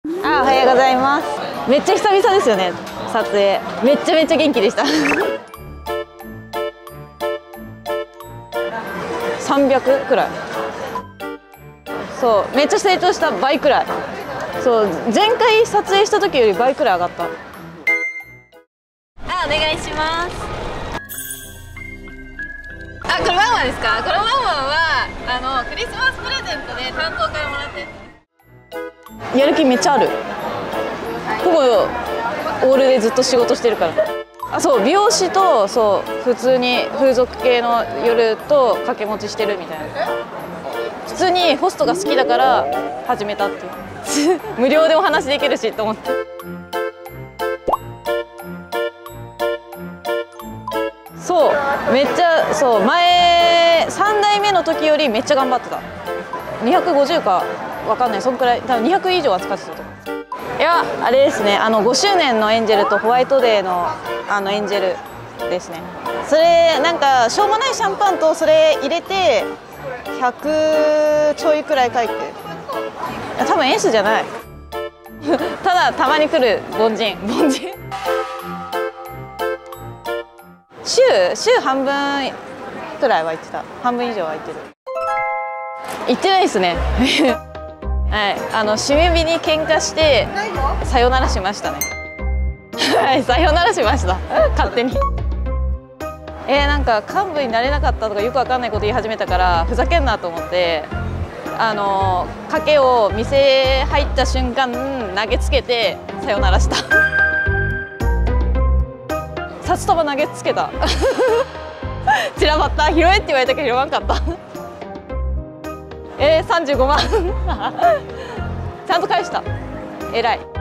おはようございます。めっちゃ久々ですよね、撮影。めっちゃ元気でした300くらい。そう、めっちゃ成長した。倍くらい。そう、前回撮影した時より倍くらい上がった。お願いします。これワンワンですか？これワンワンはクリスマスプレゼントで担当からもらってやる気めっちゃある。ここオールでずっと仕事してるから。そう、美容師と普通に風俗系の夜と掛け持ちしてるみたいな。普通にホストが好きだから始めたっていう無料でお話できるしと思って。そう、めっちゃ前3代目の時よりめっちゃ頑張ってた。250かわかんない、そんくらい。多分200以上は使ってたと思う。いや、あれですね、5周年のエンジェルとホワイトデーのエンジェルですね。それなんかしょうもないシャンパンとそれ入れて100ちょいくらい書いて、多分エースじゃないただたまに来る凡人週半分くらいは行ってた。半分以上は行ってる。行ってないですねはい、締め日に喧嘩してさよならしましたねはい、さよならしました勝手になんか幹部になれなかったとかよくわかんないこと言い始めたからふざけんなと思って、賭けを店入った瞬間投げつけてさよならした札束投げつけた散らばった。拾えって言われたけど拾わんかった35万ちゃんと返した。偉い。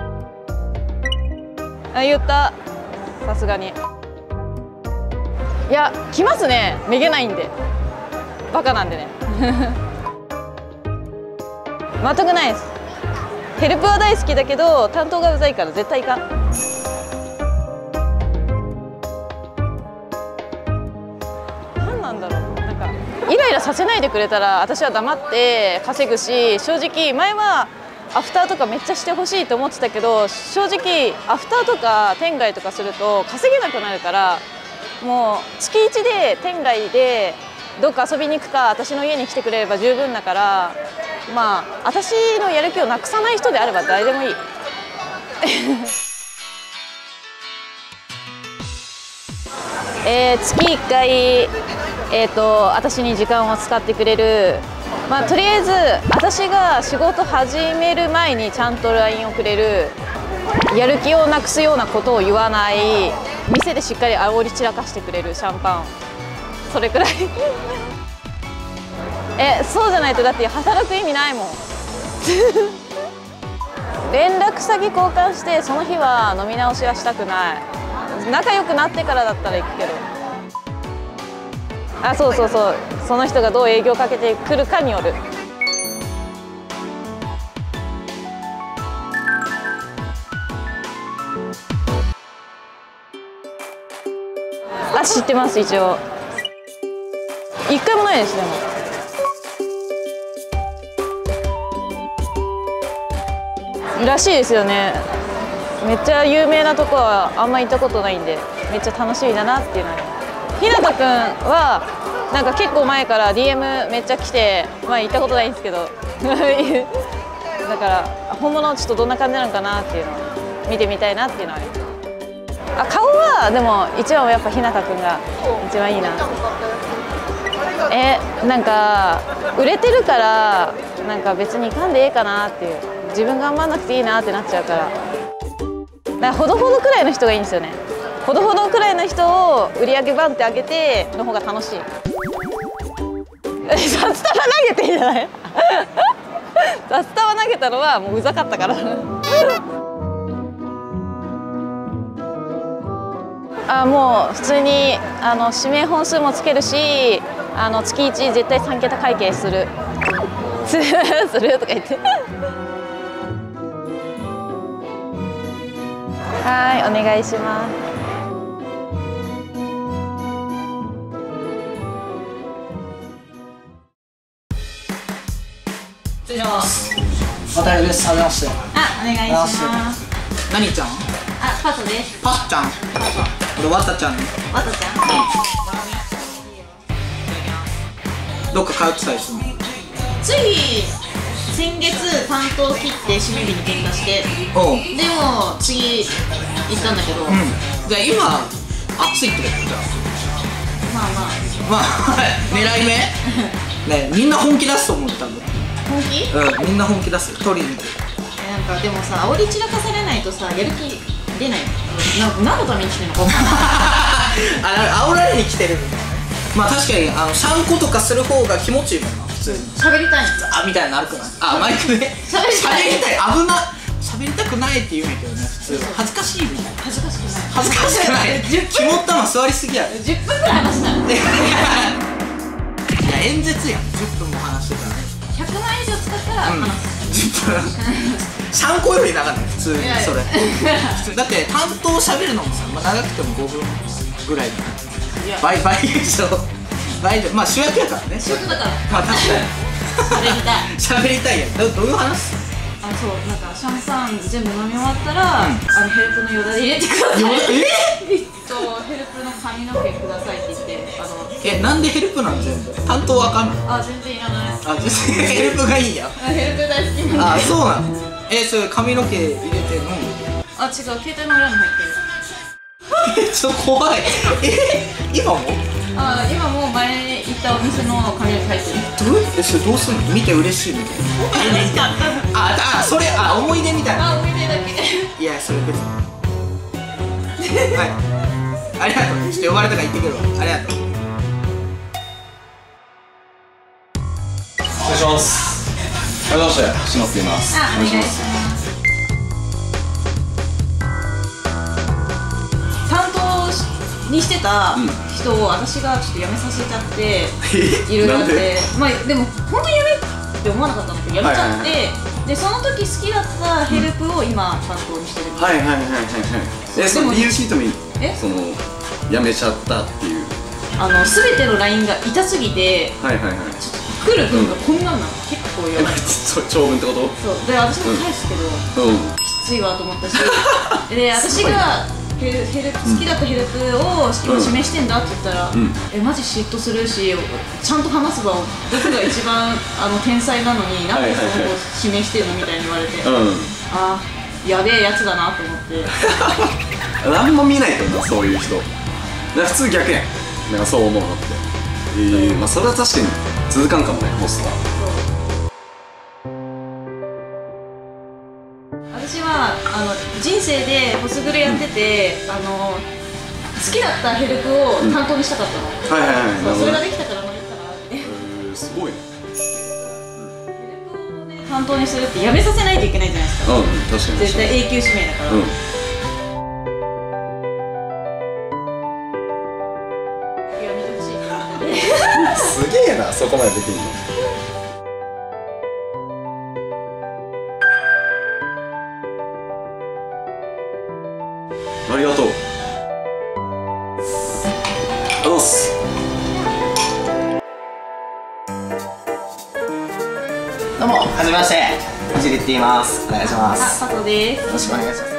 言った、さすがに。いや、来ますね、めげないんで。バカなんでね全くないです。ヘルプは大好きだけど担当がうざいから絶対いかん。何なんだろう、なんかイライラさせないでくれたら私は黙って稼ぐし、正直前はアフターとかめっちゃしてほしいと思ってたけど、正直アフターとか天外とかすると稼げなくなるから、もう月1で天外でどっか遊びに行くか私の家に来てくれれば十分だから、まあ私のやる気をなくさない人であれば誰でもいい月1回私に時間を使ってくれる。とりあえず私が仕事始める前にちゃんと LINE をくれる。やる気をなくすようなことを言わない。店でしっかり煽り散らかしてくれるシャンパン。それくらいそうじゃないとだって働く意味ないもん連絡先交換してその日は飲み直しはしたくない。仲良くなってからだったら行くけど。そう、その人がどう営業かけてくるかによる。知ってます。一応一回もないです。でもらしいですよね。めっちゃ有名なとこはあんま行ったことないんでめっちゃ楽しみだなっていうのは。ひなたくんはなんか結構前から DM めっちゃ来て、行ったことないんですけどだから本物ちょっとどんな感じなのかなっていうのを見てみたいなっていうのはあります。顔はでも一番はやっぱひなたくんが一番いいな。なんか売れてるからなんか別にいかんでええかなっていう、自分頑張んなくていいなってなっちゃうから、だからほどほどくらいの人がいいんですよね。ほどほどくらいの人を売り上げバンって上げての方が楽しい札束投げていいんじゃない札束投げたのはもううざかったからもう普通に指名本数もつけるし、月1絶対3桁会計するするとか言ってはい、お願いします。 失礼します。渡辺です。はじめまして。 お願いします。 何ちゃん？ あ、パトです。 パッちゃん。俺ワタちゃんね。 ワトちゃん。 どっか通ってたりするの？ 次先月担当切って締め日に喧嘩して、でも次行ったんだけど、 じゃあ今暑いってことじゃまあまあ狙い目ね、みんな本気出すと思ったんだ。 本気？ みんな本気出す取りに行く。 なんかでもさ、煽り散らかされないとさ、やる気出ない。何のために来てるのか分かんない煽られに来てるみたいな。まあ確かにシャンコとかする方が気持ちいいもんな、普通に。喋りたいんだみたいなのあるくない？マイクで喋りたい、危な、喋りたくないって言うんやけどね、普通。恥ずかしいみたいな。恥ずかしくない、恥ずかしくない。肝っ玉座りすぎやろ。10分くらい話したの。いや演説やん、10分も話してたら。100万以上使ったら話す。10分シャンコより長ない、普通に。それだって担当喋るのもさ、長くても5分ぐらい。倍以上、まあ主役やからね。主役だから。まあ確かに喋りたいやん。どういう話？そう、なんかシャンパン全部飲み終わったらヘルプのよだれ入れてください。ヘルプの髪の毛くださいって言って。なんでヘルプなん？全部担当わかんない。全然いらない。ヘルプがいいや。ヘルプ大好きなんで。そうなの？それ髪の毛入れて飲む？違う、携帯の裏に入ってる。ちょっと怖い。今も？今も前行ったお店の髪の毛入ってる。それどうすんの？見て嬉しいみたいな。それ思い出みたいな。思い出だけ。いや、それ別に。はい、ありがとう。ちょっと呼ばれたから行ってくるわ。ありがとう。 お願いします。はじめまして、篠って言います。 お願いします。担当にしてた人を私がちょっと辞めさせちゃっていろいろあって、まあでも本当に辞めって思わなかったんだけど辞めちゃって、でその時好きだったヘルプを今担当にしてる。その理由聞いてもいい？その辞めちゃったっていう。全ての LINE が痛すぎて、ちょっと来る分がこんなんなの。結構やばい。 長文ってこと？そうで、私も返すけどきついわと思ったし、で私が好きだったヘルプを今指名してんだって言ったら、マジ嫉妬するし、ちゃんと話せば僕が一番天才なのになんでその子指名してんのみたいに言われて、やべえやつだなと思って。 何も見ないと思う、そういう人。普通逆やん、なんかそう思うのって。まあそれは確かに続かんかもね、ホストは。 私は人生でホスグルやってて、好きだったヘルプを担当にしたかったの。それができたからもういいかなって。 すごいね。 ヘルプをね担当にするってやめさせないといけないじゃないですか。確かに絶対永久指名だから。やめてほしい。 すげえな、そこまでできるの。ありがとう。あっす。 どうも、はじめまして。ひじりって言います。お願いします。 佐藤です。 よろしくお願いします。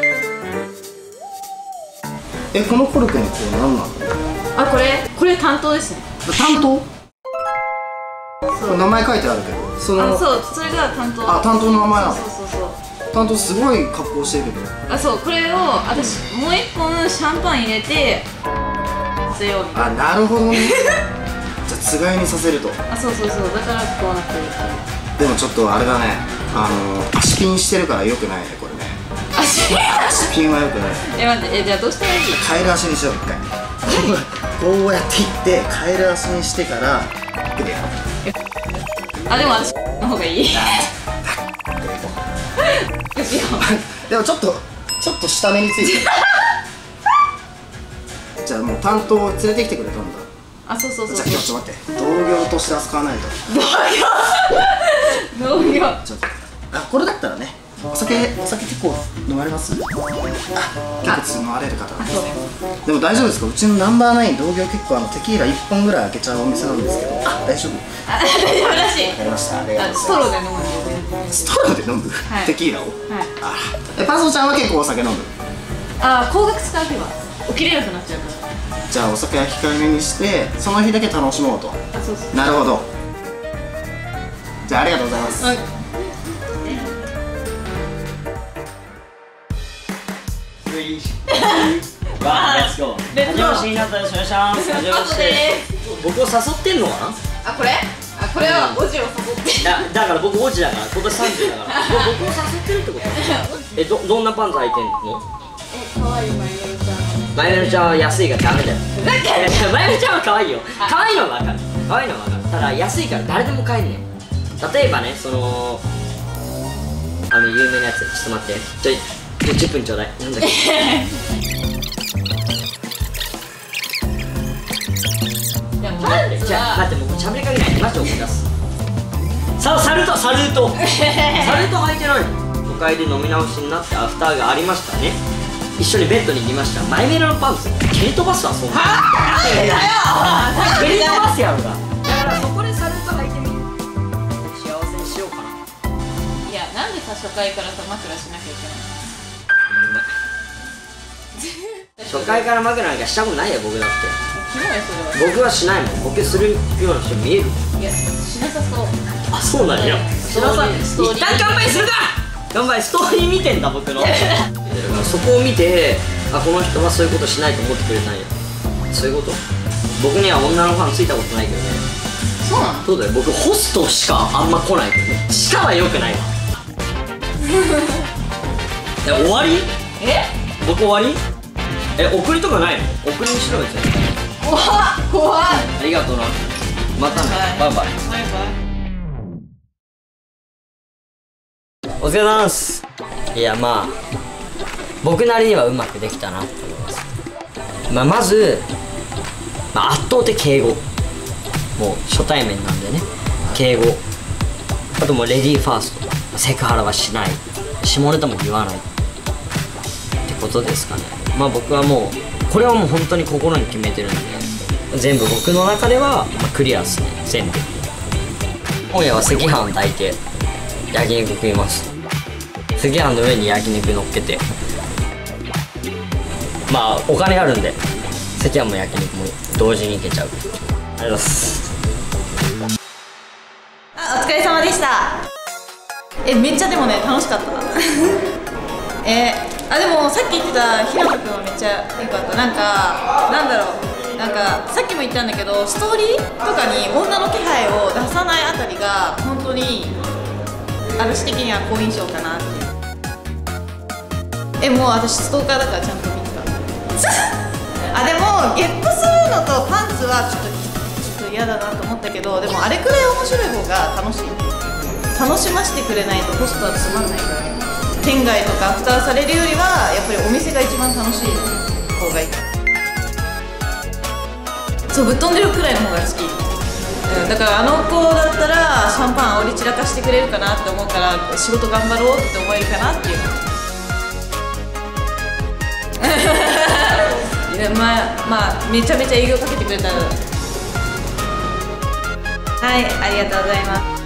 このコルクの子は何なの？ これ担当ですね。 担当？名前書いてあるけど、 そう、それが担当。 担当の名前なの？ そう。 担当すごい格好してるけど。 そう、これを私もう一本シャンパン入れて据えようみたいな。 なるほどね。じゃあつがいにさせると。 そうだからこうなってる。 でもちょっとあれだね、足ピンしてるからよくないね、これね。足ピンはよくない。 待って、じゃあどうしたらいい？ カエル足にしよう、一回。こうやっていってカエル足にしてからでも私の方がいい。 でもちょっと下目についてる。じゃあもう担当を連れてきてくれたんだ。 そう。 じゃあちょっと待って、同業として扱わないと。 同業。 ちょっとこれだったらね、お酒結構飲まれます？結構飲まれる方なんですね。でも大丈夫ですか？うちのナンバー9同業結構テキーラ1本ぐらい開けちゃうお店なんですけど。大丈夫？ 大丈夫らしい。 わかりました。 ストローで飲むんで。 ストローで飲む？テキーラを？ パソちゃんは結構お酒飲む？ あ、高額使う日は起きれなくなっちゃうから。 じゃあお酒は控えめにしてその日だけ楽しもうと。 あ、そうそう。 なるほど。じゃあありがとうございます。 はい。 始ましになったでしょ。始まして僕を誘ってんのかな。 あ、これ？あ、これはオジを誘って。 だから僕オジだから今年30だから僕を誘ってるってこと。どんなパンツ履いてんの？ 可愛いマイメルちゃん。 マイメルちゃんは安いからダメだよ。マイメルちゃんは可愛いよ。可愛いのは分かる。可愛いのは分かる。ただ安いから誰でも買えんねん。例えばね、その有名なやつ、ちょっと待って、10分ちょうだい。なんだっけ。待って、もう喋りかけない。マジで思い出す。サルート履いてないの。都会で飲み直しになってアフターがありましたね。一緒にベッドに行きました。マイメロのパンツ蹴り飛ばすわ。そんななんでだよ。蹴り飛ばすやろが。だからそこでサルート履いてみる。幸せにしようかな。 いや、なんでさ、初回からさ、枕しなきゃいけないの？ 初回から枕なんかしたことないよ、僕だって。 キモいよ、それは。 僕はしないもん。僕するような人見える。 いや、しなさそう。 あ、そうなんや。 しなさそう。 一旦乾杯するか。乾杯。ストーリー見てんだ、僕の。だからそこを見て、あ、この人はそういうことしないと思ってくれないよ。そういうこと。僕には女のファンついたことないけどね。 そうなの？ そうだよ。僕ホストしかあんま来ないけどね。しかは良くないわ。終わり？僕終わり？送りとかないの？送りにしろよ、絶対。 怖い。 ありがとうな。またね。バイバイ。 バイバイ。 お疲れ様です。いや、まあ僕なりにはうまくできたなと思います。まず、圧倒的敬語。もう初対面なんでね、敬語。あともうレディーファースト。セクハラはしない。下ネタも言わないってことですかね。僕はもうこれはもう本当に心に決めてるんで、全部僕の中では、クリアですね。全部。今夜は赤飯炊いて焼肉食います。赤飯の上に焼肉乗っけて、お金あるんで赤飯も焼肉も同時にいけちゃう。ありがとうございます。 お疲れ様でした。めっちゃでもね、楽しかった。でもさっき言ってたひなたくんはめっちゃ良かった。なんだろう、さっきも言ったんだけど、ストーリーとかに女の気配を出さないあたりが本当に私的には好印象かなって。もう私ストーカーだからちゃんと見てた。でもゲップするのとパンツはちょっと嫌だなと思ったけど、でもあれくらい面白い方が楽しい。楽しませてくれないとホストはつまんないからね。県外とかアフターされるよりはやっぱりお店が一番楽しい方がいい。そう、ぶっ飛んでるくらいの方が好き。だからあの子だったらシャンパン煽り散らかしてくれるかなって思うから、仕事頑張ろうって思えるかなっていう。めちゃめちゃ営業かけてくれたら。はい、ありがとうございます。